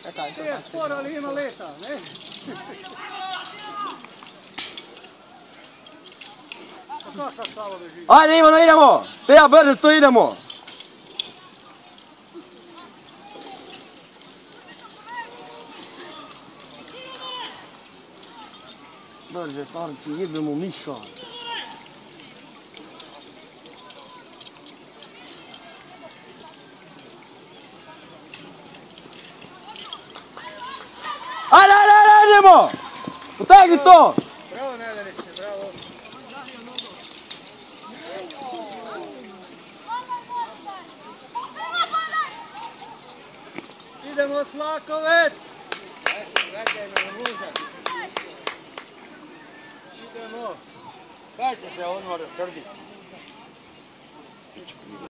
Čekaj, Ti je sporo, ali ima leta, ne? Kako sad stalo beži? Ajde Ivano, idemo! Treba brže, to idemo! Brže, Sarci, idemo Miša! Ajde, ajde, ajde, idemo! Potegni to! Bravo, Nedelice, bravo. Idemo Slakovec! Idemo. Kaj se on mora srdi?